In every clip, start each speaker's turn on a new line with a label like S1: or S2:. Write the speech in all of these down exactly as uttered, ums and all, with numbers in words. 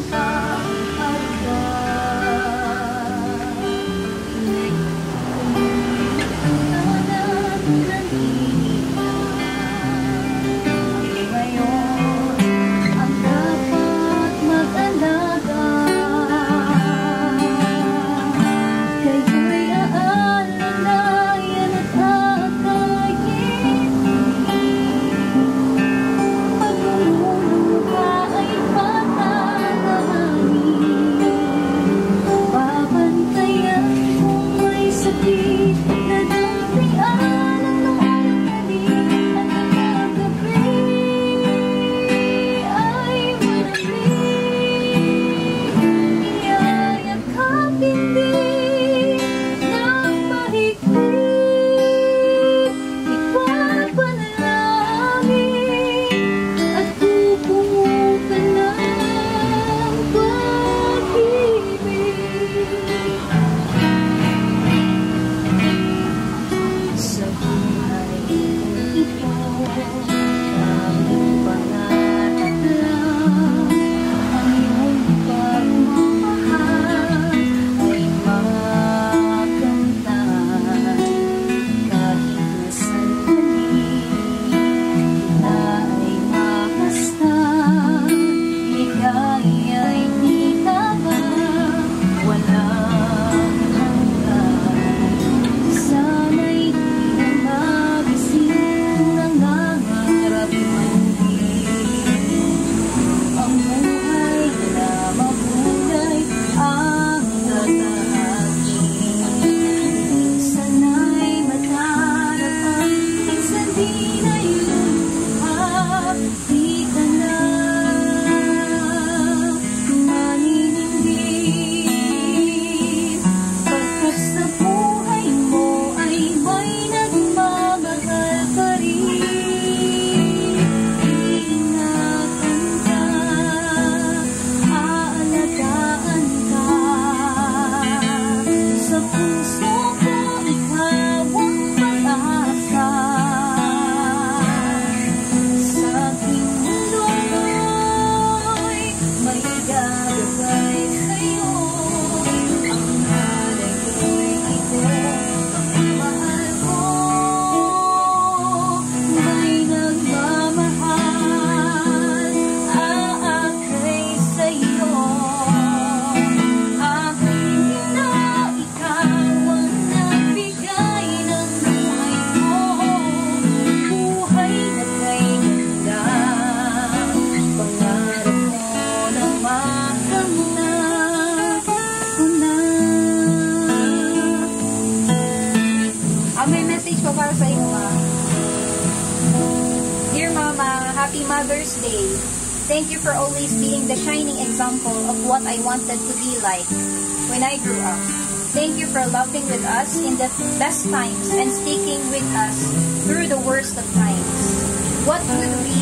S1: Happy Mother's Day. Thank you for always being the shining example of what I wanted to be like when I grew up. Thank you for loving with us in the best times and sticking with us through the worst of times. What would we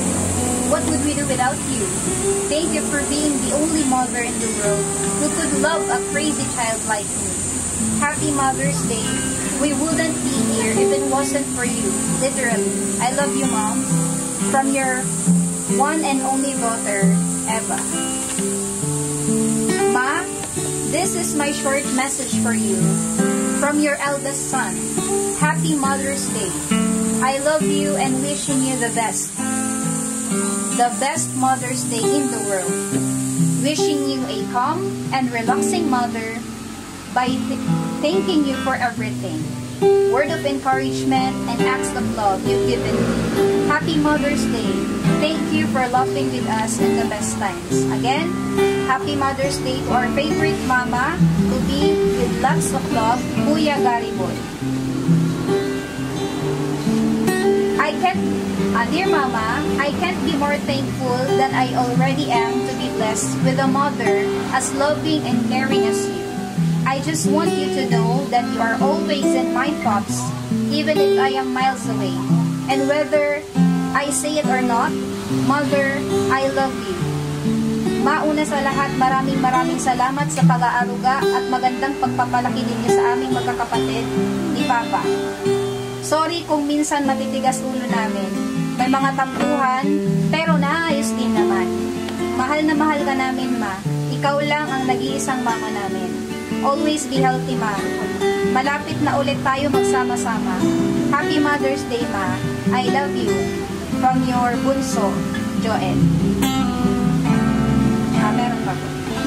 S1: what would we do without you? Thank you for being the only mother in the world who could love a crazy child like me. Happy Mother's Day. We wouldn't be here if it wasn't for you. Literally. I love you, Mom. From your one and only daughter, Eva. Ma, this is my short message for you. From your eldest son. Happy Mother's Day. I love you and wishing you the best. The best Mother's Day in the world. Wishing you a calm and relaxing mother by th thanking you for everything. Word of encouragement and acts of love you've given me. Happy Mother's Day. Thank you for laughing with us in the best times. Again, Happy Mother's Day to our favorite mama to be with lots of love, Kuya Gariboy. I can't, uh, dear Mama, I can't be more thankful than I already am to be blessed with a mother as loving and caring as you. I just want you to know that you are always in my thoughts, even if I am miles away. And whether I say it or not, Mother, I love you. Mauna sa lahat, maraming maraming salamat sa pag-aaruga at magandang pagpapalaki ninyo sa aming magkakapatid ni Papa. Sorry kung minsan matitigas ulo namin. May mga tampuhan, pero naayos din naman. Mahal na mahal ka namin, Ma. Ikaw lang ang nag-iisang mama namin. Always be healthy, Ma. Malapit na ulit tayo magsama-sama. Happy Mother's Day, Ma. I love you. From your bunso, Joel. Ah, meron pa po.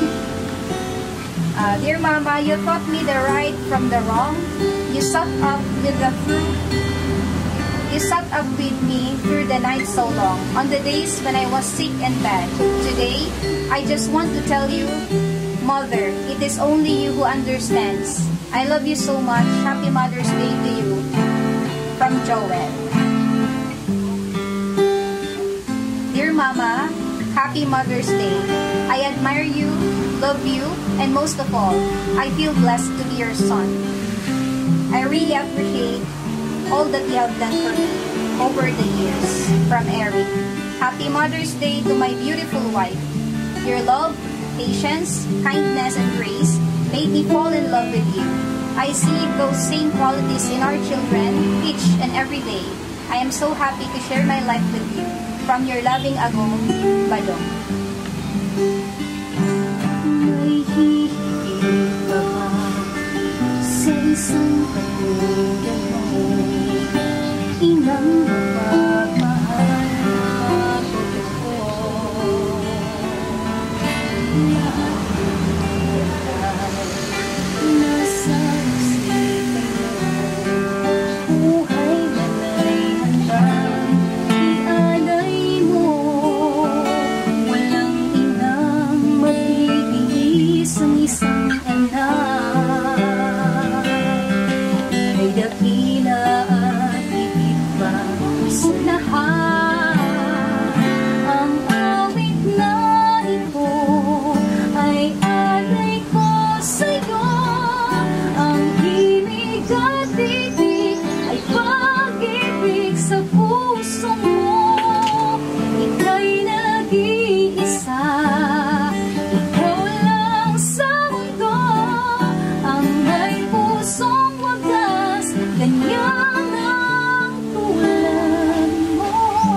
S1: Uh, dear Mama, you taught me the right from the wrong. You sat up with the fruit. You sat up with me through the night so long, on the days when I was sick and bad. Today, I just want to tell you, Mother, it is only you who understands. I love you so much. Happy Mother's Day to you. From Joel. Dear Mama, Happy Mother's Day. I admire you, love you, and most of all, I feel blessed to be your son. I really appreciate all that you have done for me over the years. From Eric. Happy Mother's Day to my beautiful wife. Your love, patience, kindness, and grace made me fall in love with you. I see those same qualities in our children each and every day. I am so happy to share my life with you. From your loving Agong Badong.
S2: May hihigit ka ba sa isang katulad mo? Inang mapagmahal na totoo. Lahat ng detalye nasa isipan mo. Buhay man ay handang ialay mo. Walang inang mabibigis ang isang anak. May dakila at higit pa sa lahat. Ang awit na ito ay alay ko sa'yo. Ang himig at ibig ay pag-ibig sa puso mo. Ika'y nag-iisa, ikaw lang sa mundo. Ang may pusong wagas, ganyan ang tulad mo.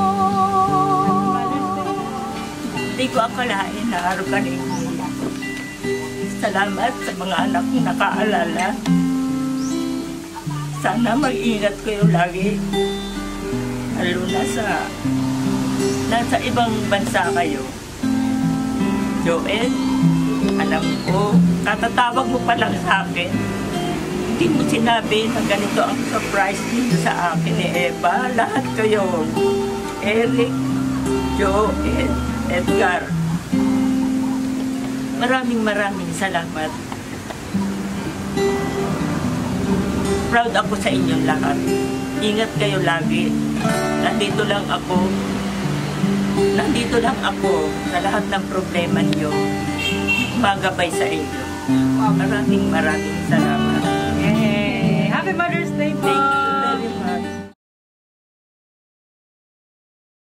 S3: Hindi ko akalain na araw ka na iiyak. Salamat sa mga anak kong nakaalala. Sana mag-ingat kayo lagi. Lalo na sa nasa ibang bansa kayo. Joel, alam ko, katatawag mo pa lang sa akin. Hindi mo sinabi na ganito ang surprise dito sa akin ni Eva. Lahat kayo. Eric, Joel, Edgar. Maraming maraming salamat. Proud ako sa inyong lahat. Ingat kayo lagi. Nandito lang ako. Nandito lang ako sa lahat ng problema niyo. Magabay sa inyo. Maraming maraming salamat.
S4: Yay! Happy Mother's Day po!
S3: Thank you.